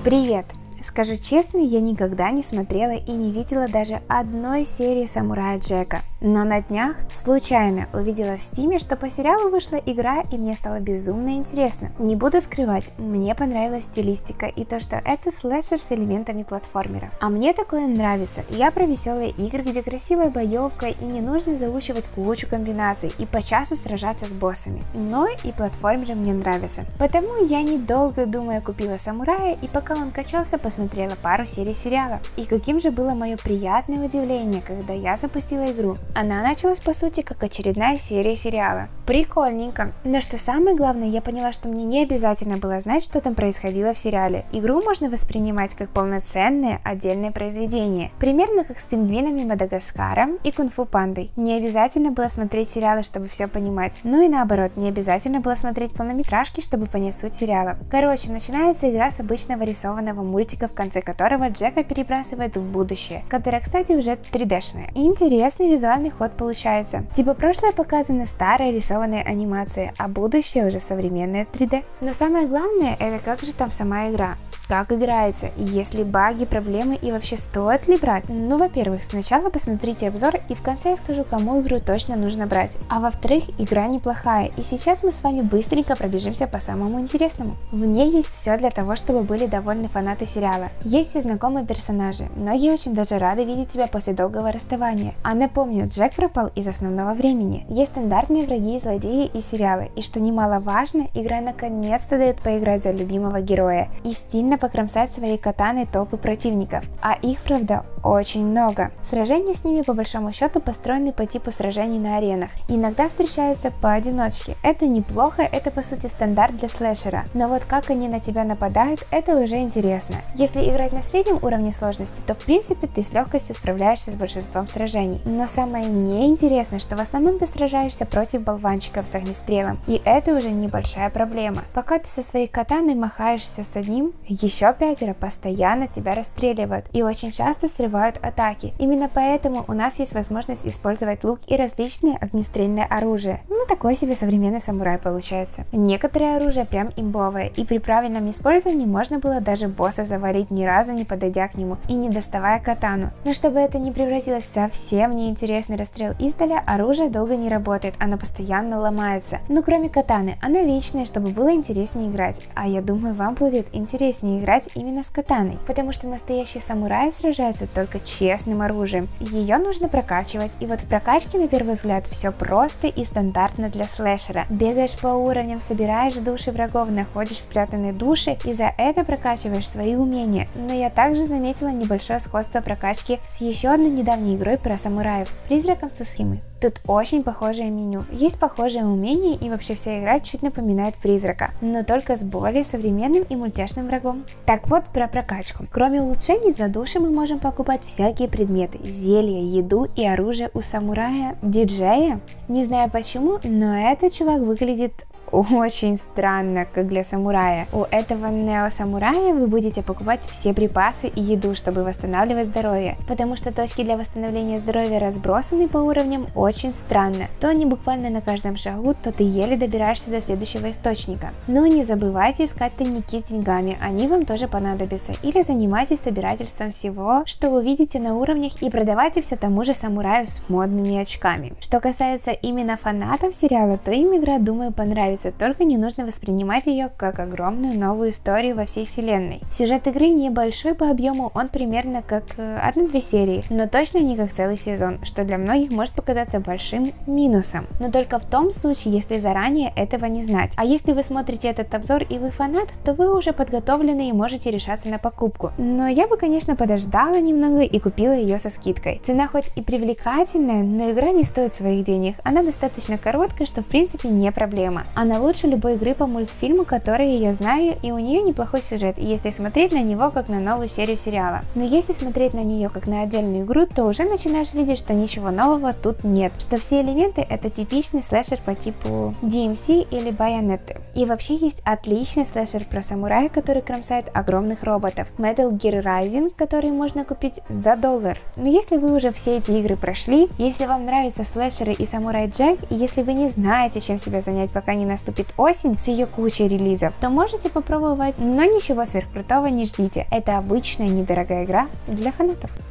Привет! Скажу честно, я никогда не смотрела и не видела даже одной серии Самурая Джека. Но на днях случайно увидела в Стиме, что по сериалу вышла игра, и мне стало безумно интересно. Не буду скрывать, мне понравилась стилистика и то, что это слэшер с элементами платформера. А мне такое нравится. Я про веселые игры, где красивая боевка и не нужно заучивать кучу комбинаций и по часу сражаться с боссами. Но и платформеры мне нравятся. Потому я, недолго думая, купила Самурая, и пока он качался, посмотрела пару серий сериала. И каким же было мое приятное удивление, когда я запустила игру. Она началась по сути как очередная серия сериала. Прикольненько. Но что самое главное, я поняла, что мне не обязательно было знать, что там происходило в сериале. Игру можно воспринимать как полноценное отдельное произведение. Примерно как с пингвинами Мадагаскара и Кунг-фу пандой. Не обязательно было смотреть сериалы, чтобы все понимать. Ну и наоборот, не обязательно было смотреть полнометражки, чтобы понять суть сериала. Короче, начинается игра с обычного рисованного мультика, в конце которого Джека перебрасывает в будущее, которое, кстати, уже 3D-шное. Интересный визуальный ход получается. Типа прошлое показано старая рисованная анимация, а будущее уже современное 3D. Но самое главное, это как же там сама игра. Как играется, есть ли баги, проблемы и вообще стоит ли брать? Ну, во-первых, сначала посмотрите обзор и в конце я скажу, кому игру точно нужно брать. А во-вторых, игра неплохая, и сейчас мы с вами быстренько пробежимся по самому интересному. В ней есть все для того, чтобы были довольны фанаты сериала. Есть все знакомые персонажи, многие очень даже рады видеть тебя после долгого расставания. А напомню, Джек пропал из основного времени. Есть стандартные враги и злодеи из сериала, и что немаловажно, игра наконец-то дает поиграть за любимого героя и стильно покромсать своей катаной толпы противников, а их, правда, очень много. Сражения с ними по большому счету построены по типу сражений на аренах, иногда встречаются поодиночке. Это неплохо, это по сути стандарт для слэшера, но вот как они на тебя нападают, это уже интересно. Если играть на среднем уровне сложности, то в принципе ты с легкостью справляешься с большинством сражений, но самое неинтересное, что в основном ты сражаешься против болванчиков с огнестрелом, и это уже небольшая проблема. Пока ты со своей катаной махаешься с одним, еще 5 постоянно тебя расстреливают и очень часто срывают атаки. Именно поэтому у нас есть возможность использовать лук и различные огнестрельное оружие. Ну, такой себе современный самурай получается. Некоторые оружие прям имбовое, и при правильном использовании можно было даже босса завалить, ни разу не подойдя к нему и не доставая катану. Но чтобы это не превратилось в совсем неинтересный расстрел издаля, оружие долго не работает, оно постоянно ломается. Ну, кроме катаны, она вечная, чтобы было интереснее играть. А я думаю, вам будет интереснее играть именно с катаной, потому что настоящие самураи сражаются только честным оружием. Ее нужно прокачивать, и вот в прокачке на первый взгляд все просто и стандартно для слэшера. Бегаешь по уровням, собираешь души врагов, находишь спрятанные души и за это прокачиваешь свои умения. Но я также заметила небольшое сходство прокачки с еще одной недавней игрой про самураев — Призраком Цусимы. Тут очень похожее меню, есть похожие умения, и вообще вся игра чуть напоминает Призрака, но только с более современным и мультяшным врагом. Так вот, про прокачку. Кроме улучшений за души мы можем покупать всякие предметы, зелья, еду и оружие у самурая-диджея. Не знаю почему, но этот чувак выглядит очень странно, как для самурая. У этого нео-самурая вы будете покупать все припасы и еду, чтобы восстанавливать здоровье, потому что точки для восстановления здоровья разбросаны по уровням очень странно. То они буквально на каждом шагу, то ты еле добираешься до следующего источника. Но не забывайте искать тайники с деньгами, они вам тоже понадобятся, или занимайтесь собирательством всего, что вы видите на уровнях, и продавайте все тому же самураю с модными очками. Что касается именно фанатов сериала, то им игра, думаю, понравится. Только не нужно воспринимать ее как огромную новую историю во всей вселенной. Сюжет игры небольшой по объему, он примерно как 1-2 серии, но точно не как целый сезон, что для многих может показаться большим минусом. Но только в том случае, если заранее этого не знать. А если вы смотрите этот обзор и вы фанат, то вы уже подготовлены и можете решаться на покупку. Но я бы, конечно, подождала немного и купила ее со скидкой. Цена хоть и привлекательная, но игра не стоит своих денег. Она достаточно короткая, что в принципе не проблема. Она лучше любой игры по мультфильму, которые я знаю, и у нее неплохой сюжет, если смотреть на него как на новую серию сериала. Но если смотреть на нее как на отдельную игру, то уже начинаешь видеть, что ничего нового тут нет, что все элементы это типичный слэшер по типу DMC или Bayonetta. И вообще есть отличный слэшер про самурая, который кромсает огромных роботов, Metal Gear Rising, который можно купить за $1. Но если вы уже все эти игры прошли, если вам нравятся слэшеры и Самурай Джек, и если вы не знаете, чем себя занять, пока не наступит осень с ее кучей релизов, то можете попробовать, но ничего сверхкрутого не ждите. Это обычная недорогая игра для фанатов.